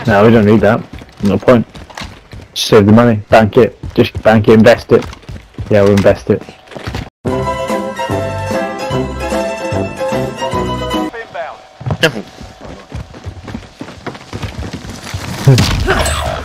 No, we don't need that. No point. Just save the money. Bank it. Just bank it, invest it. Yeah, we'll invest it. No.